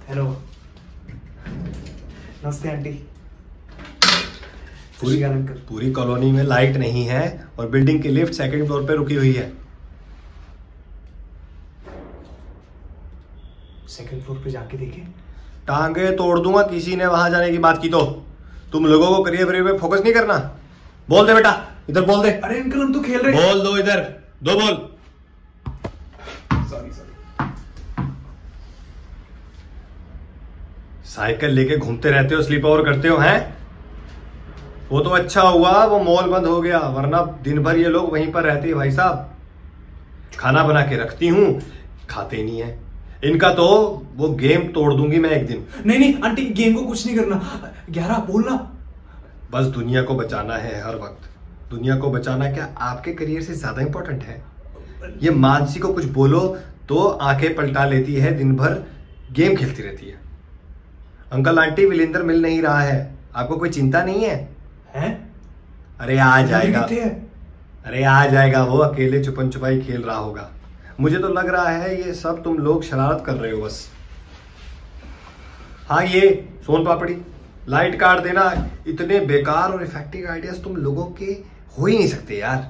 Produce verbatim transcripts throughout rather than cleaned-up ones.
Hello, नमस्ते aunty. पूरी uncle, पूरी कॉलोनी में लाइट नहीं है और बिल्डिंग की लिफ्ट सेकंड फ्लोर पे रुकी हुई है। सेकंड फ्लोर पे जाके देखे। टांगे तोड़ दूंगा किसी ने वहां जाने की बात की तो। तुम लोगों को करियर वरियर पे फोकस नहीं करना। बोल दे बेटा, इधर बोल दे। अरे अंकल, हम तो खेल रहे। बोल दो इधर, दो बोल। Sorry sorry. साइकिल लेके घूमते रहते हो, स्लीप ओवर करते हो हैं? वो तो अच्छा हुआ वो मॉल बंद हो गया, वरना दिन भर ये लोग वहीं पर रहते हैं भाई साहब। खाना बना के रखती हूँ, खाते नहीं है। इनका तो वो गेम तोड़ दूंगी मैं एक दिन। नहीं नहीं आंटी, गेम को कुछ नहीं करना। ग्यारह बोलना। बस दुनिया को बचाना है हर वक्त। दुनिया को बचाना क्या आपके करियर से ज्यादा इंपॉर्टेंट है? ये मानसी को कुछ बोलो तो आंखें पलटा लेती है, दिन भर गेम खेलती रहती है। अंकल आंटी विलिंदर मिल नहीं रहा है, आपको कोई चिंता नहीं है? हैं? अरे आ जाएगा, है? अरे आ जाएगा, वो अकेले छुपन छुपाई खेल रहा होगा। मुझे तो लग रहा है ये सब तुम लोग शरारत कर रहे हो बस। हाँ ये सोन पापड़ी, लाइट काट देना। इतने बेकार और इफेक्टिव आइडियाज तुम लोगों के हो ही नहीं सकते यार।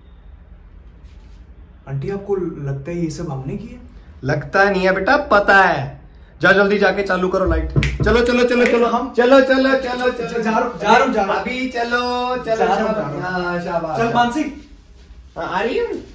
आंटी आपको लगता है ये सब हमने किया? लगता नहीं है बेटा, पता है। जा जल्दी जाके चालू करो लाइट। चलो चलो चलो चलो हम चलो चलो चलो चलो जा रहा जा रहा अभी चलो चलो। जा रहा हूं, जा रहा हूं। हाँ शाबाश। चल मानसी। हाँ, आ रही हूँ।